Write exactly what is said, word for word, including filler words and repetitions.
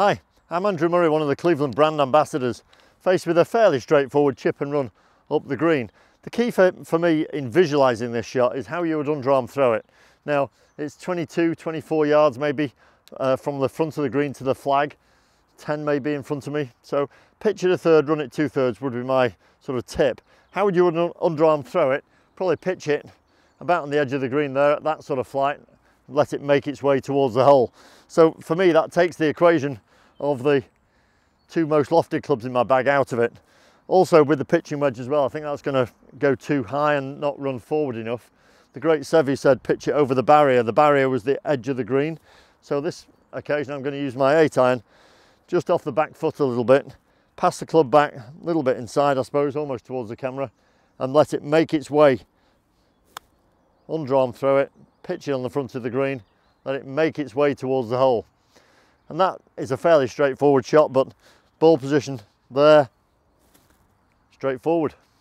Hi, I'm Andrew Murray, one of the Cleveland brand ambassadors, faced with a fairly straightforward chip and run up the green. The key for, for me in visualising this shot is how you would underarm throw it. Now, it's twenty-two, twenty-four yards maybe uh, from the front of the green to the flag, ten maybe in front of me. So pitch it a third, run it two thirds would be my sort of tip. How would you underarm throw it? Probably pitch it about on the edge of the green there at that sort of flight, let it make its way towards the hole. So for me, that takes the equation of the two most lofted clubs in my bag out of it. Also with the pitching wedge as well, I think that's going to go too high and not run forward enough. The great Seve said pitch it over the barrier. The barrier was the edge of the green. So this occasion I'm going to use my eight iron just off the back foot a little bit, pass the club back a little bit inside, I suppose, almost towards the camera, and let it make its way. Underarm throw it, pitch it on the front of the green, let it make its way towards the hole. And that is a fairly straightforward shot, but ball position there, straightforward.